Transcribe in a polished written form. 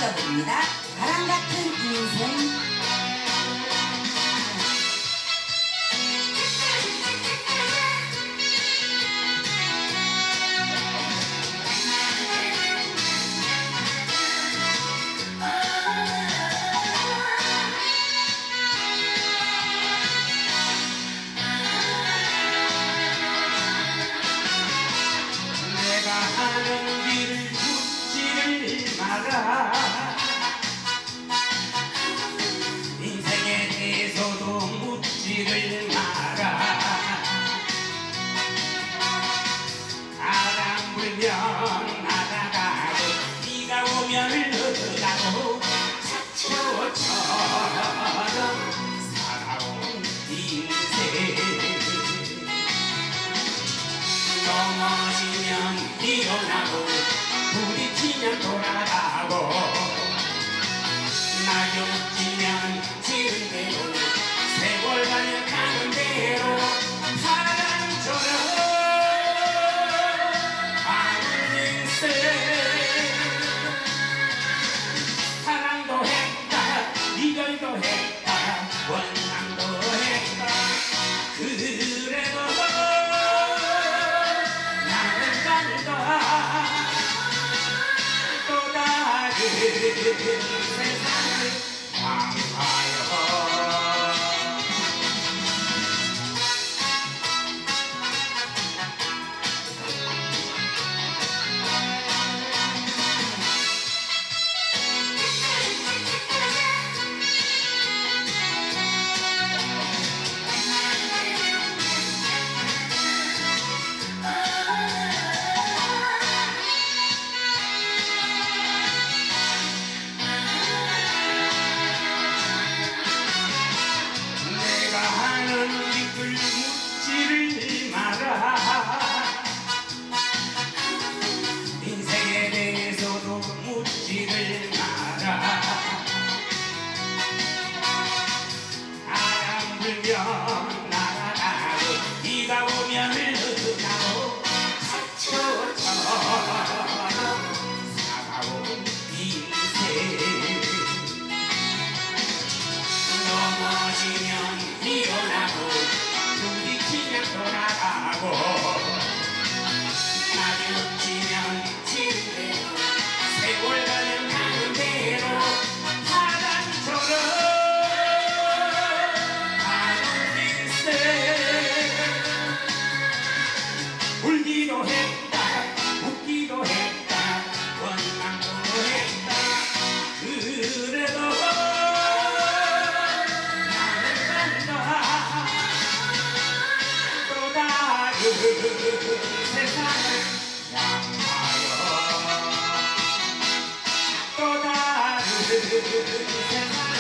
씨가 부릅니다. 바람 같은 인생. 하는 길을 묻지를 마라. 인생에 대해서도 묻지를 마라. 바람 불면 날아가고 비가 오면 흘러가고 사초처럼 살아온 인생. 넘어지면 일어나고 부딪히면 돌아가고 낙엽 지면 지은 대로 세월 가면 가는 대로 바람처럼 가는 인생. 사랑도 했다 이별도 했다 원망도 했다. 그래도 또 다른 세상을 향하여. 묻지를 마라. 인생에 대해서도 묻지를 마라. 바람 불면 날아가고 비가 오면 흘러가고 사초처럼 살아온 인생. 넘어지면 일어나고 부딪히면 돌아가고 낙엽 지면 지는 대로 세월 가면 가는 대로 바람처럼 가는 인생. 울기도 했다 웃기도 했다 원망도 했다. 그래도 세상을 향하여 또 다른 세상